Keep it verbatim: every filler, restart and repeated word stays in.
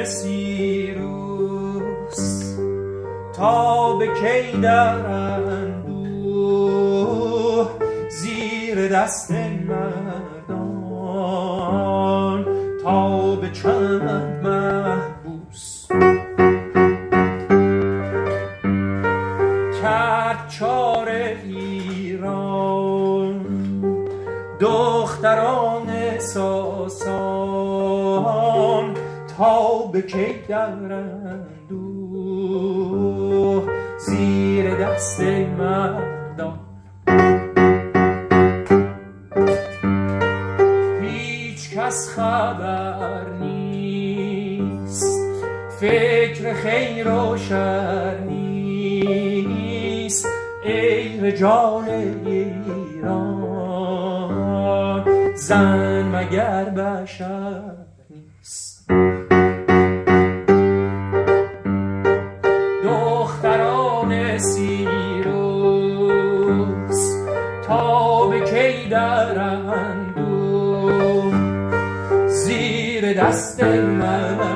سیروس تا به کی در اندوه زیر دست مردان تا به چند محبوس کرد چاره ایران دختران ساسان تا به کی در اندوه زیر دست مردان هیچ کس خبر نیست فکر خیر و شر نیست ای رجال ایران زن مگر بشر نیست دختران سیروس تا به کی در اندوه زیر دست من